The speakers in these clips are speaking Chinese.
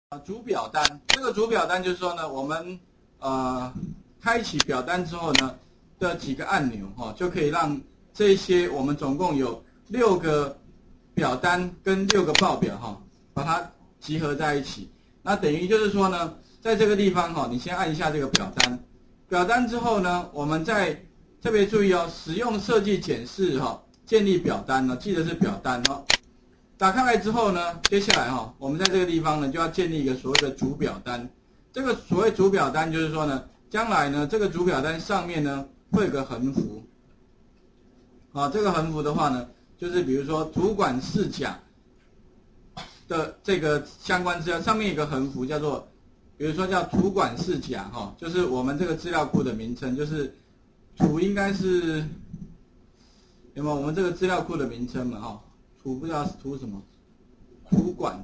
主表单，这个主表单就是说呢，我们开启表单之后呢的几个按钮就可以让这些我们总共有6个表单跟6个报表把它集合在一起。那等于就是说呢，在这个地方你先按一下这个表单，表单之后呢，我们再特别注意使用设计检视建立表单记得是表单打开来之后呢，接下来我们在这个地方呢就要建立一个所谓的主表单。这个所谓主表单就是说呢，将来呢这个主表单上面呢会有个横幅，这个横幅的话呢，就是比如说主管视甲的这个相关资料上面有一个横幅，叫做比如说叫主管视甲就是我们这个资料库的名称，就是图应该是有没有我们这个资料库的名称嘛图不知道是图什么，图管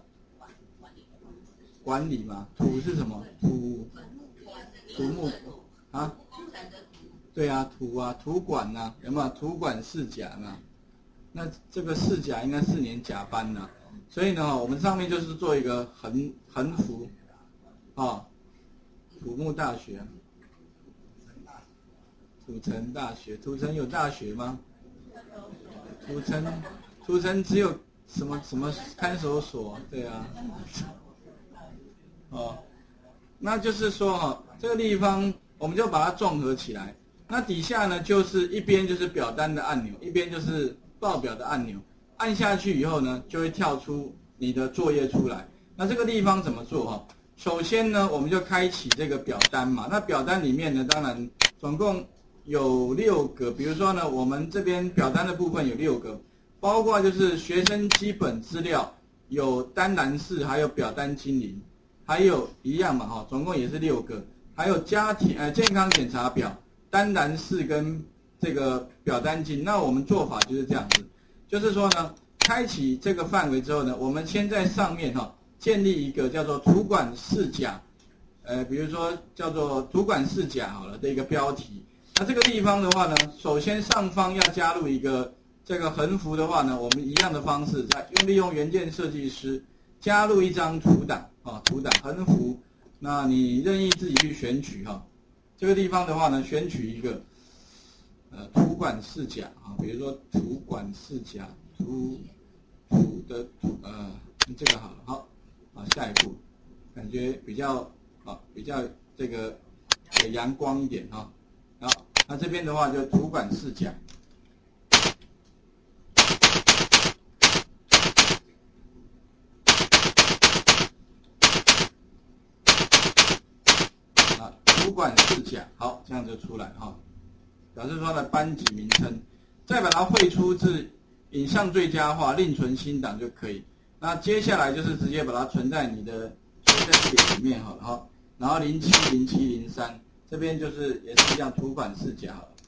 管理嘛，图是什么？土木对啊，图管有没有图管视甲嘛？那这个视甲应该4年甲班所以呢我们上面就是做一个横幅土木大学，土城大学，土城有大学吗？土城只有什么看守所，对啊，那就是说这个地方我们就把它综合起来。那底下呢，就是一边就是表单的按钮，一边就是报表的按钮。按下去以后呢，就会跳出你的作业出来。那这个地方怎么做首先呢，我们就开启这个表单嘛。那表单里面呢，当然总共有6个，比如说呢，我们这边表单的部分有6个。包括就是学生基本资料，有单栏式，还有表单精灵，还有一样嘛总共也是6个，还有家庭健康检查表，单栏式跟这个表单精。那我们做法就是这样子，就是说呢，开启这个范围之后呢，我们先在上面建立一个叫做主管视甲，比如说叫做主管视甲好了的一个标题。那这个地方的话呢，首先上方要加入一个。这个横幅的话呢，我们一样的方式，利用元件设计师加入一张图档图档横幅，那你任意自己去选取这个地方的话呢，选取一个图管视甲比如说图管视甲图的这个好了下一步感觉比较这个阳光一点那这边的话就图管视甲。主管视甲，好，这样就出来表示说的班级名称，再把它绘出至影像最佳化，另存新档就可以。那接下来就是直接把它存在你的学生点里面好了然后070703这边就是也是一样图管视甲好了。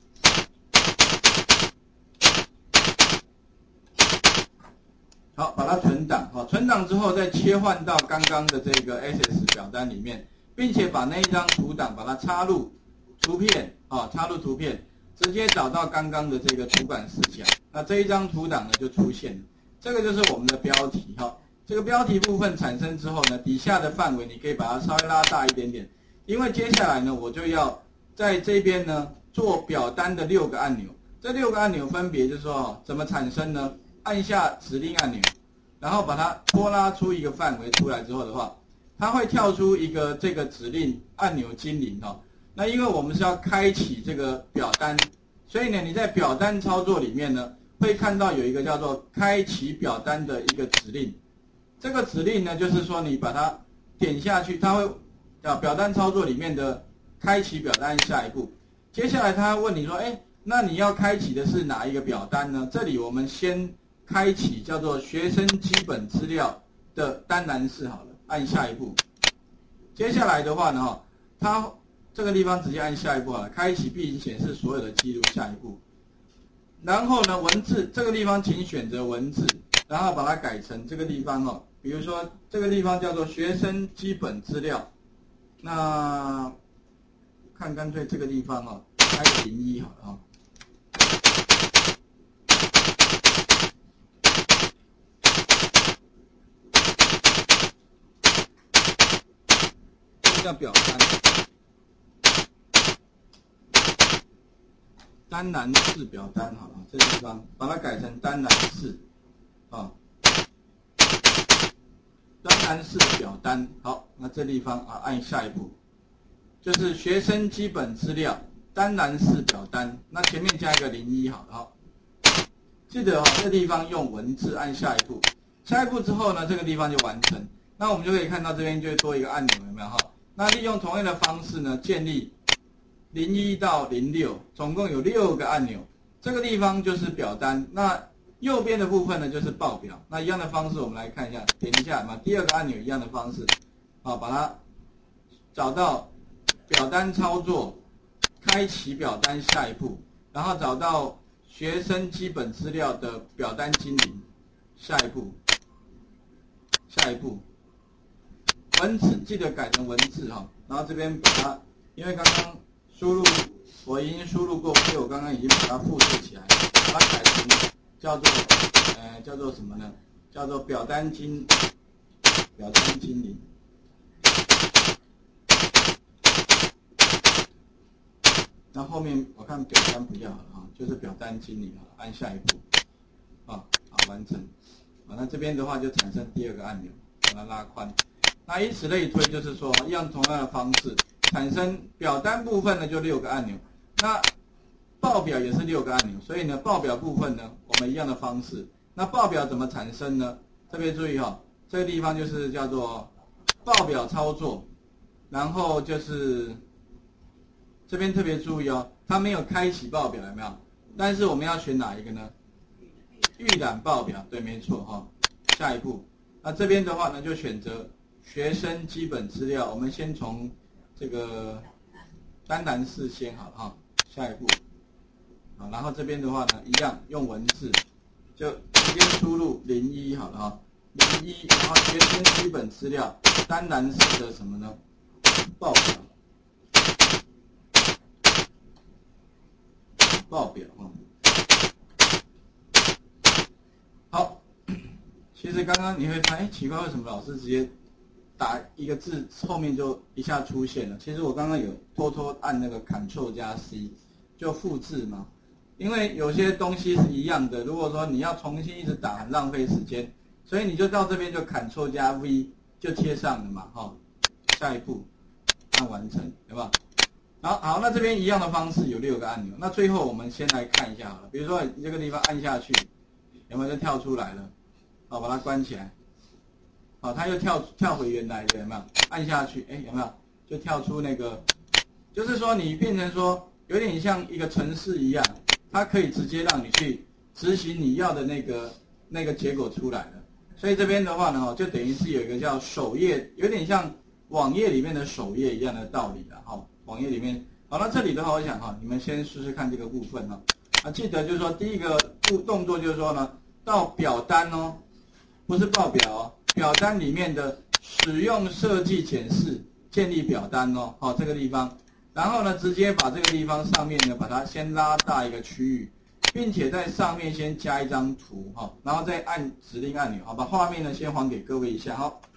好，把它存档存档之后再切换到刚刚的这个 SS 表单里面。并且把那一张图档把它插入图片插入图片，直接找到刚刚的这个主管视甲，那这一张图档呢就出现了。这个就是我们的标题这个标题部分产生之后呢，底下的范围你可以把它稍微拉大一点点，因为接下来呢我就要在这边呢做表单的6个按钮。这6个按钮分别就是说怎么产生呢？按下指令按钮，然后把它拖拉出一个范围出来之后的话。它会跳出一个这个指令按钮精灵那因为我们是要开启这个表单，所以呢你在表单操作里面呢会看到有一个叫做开启表单的一个指令。这个指令呢就是说你把它点下去，它会表单操作里面的开启表单下一步。接下来它会问你说，那你要开启的是哪一个表单呢？这里我们先开启叫做学生基本资料的单栏式好了。按下一步，接下来的话呢它这个地方直接按下一步开启并显示所有的记录下一步。然后呢文字这个地方请选择文字，然后把它改成这个地方比如说这个地方叫做学生基本资料，那看干脆这个地方开个01好了叫表单，单栏式表单，好了，这地方把它改成单栏式，啊，单栏式表单。好，那这地方啊，按下一步，就是学生基本资料单栏式表单，那前面加一个01，好了，好，记得这地方用文字，按下一步，下一步之后呢，这个地方就完成。那我们就可以看到这边就会多一个按钮，有没有哈？那利用同样的方式呢，建立01到06，总共有6个按钮。这个地方就是表单，那右边的部分呢就是报表。那一样的方式，我们来看一下，点一下嘛，第2个按钮一样的方式，啊，把它找到表单操作，开启表单下一步，然后找到学生基本资料的表单精灵，下一步，文字记得改成文字哈，然后这边把它，因为刚刚我已经输入过，所以我刚刚已经把它复制起来，把它改成叫做什么呢？叫做表单精灵。那后面我看表单不要了哈，就是表单精灵了，按下一步，啊，好完成，啊，那这边的话就产生第2个按钮，把它拉宽。那以此类推，就是说，用同样的方式产生表单部分呢，就6个按钮。那报表也是6个按钮，所以呢，报表部分呢，我们一样的方式。那报表怎么产生呢？特别注意哈，这个地方就是叫做报表操作，然后就是这边特别注意哦，它没有开启报表，有没有？但是我们要选哪一个呢？预览报表，对，没错哈。下一步，那这边的话呢，就选择学生基本资料，我们先从这个单栏式先好了哈。下一步，好，然后这边的话呢，一样用文字，就直接输入01好了哈，01，然后学生基本资料单栏式的什么呢？报表啊。好，其实刚刚你会发现，奇怪，为什么老师直接打一个字后面就一下出现了？其实我刚刚有偷偷按那个 Ctrl+C， 就复制嘛。因为有些东西是一样的，如果说你要重新一直打，很浪费时间，所以你就到这边就 Ctrl+V 就贴上了嘛，哈。下一步按完成，对吧？好，那这边一样的方式有6个按钮。那最后我们先来看一下好了，比如说你这个地方按下去，有没有就跳出来了？好，把它关起来。好，它又跳回原来的，有没有？按下去，哎，有没有？就跳出那个，就是说你变成说有点像一个程式一样，它可以直接让你去执行你要的那个结果出来了。所以这边的话呢，就等于是有一个叫首页，有点像网页里面的首页一样的道理了哈。网页里面，好，那这里的话，我想哈，你们先试试看这个部分哈。啊，记得就是说第一个动作就是说呢，到表单哦，不是报表哦，表单里面的使用设计检视建立表单哦，好，这个地方，然后呢，直接把这个地方上面呢，把它先拉大一个区域，并且在上面先加一张图哈，然后再按指令按钮，好，把画面呢先还给各位一下哈。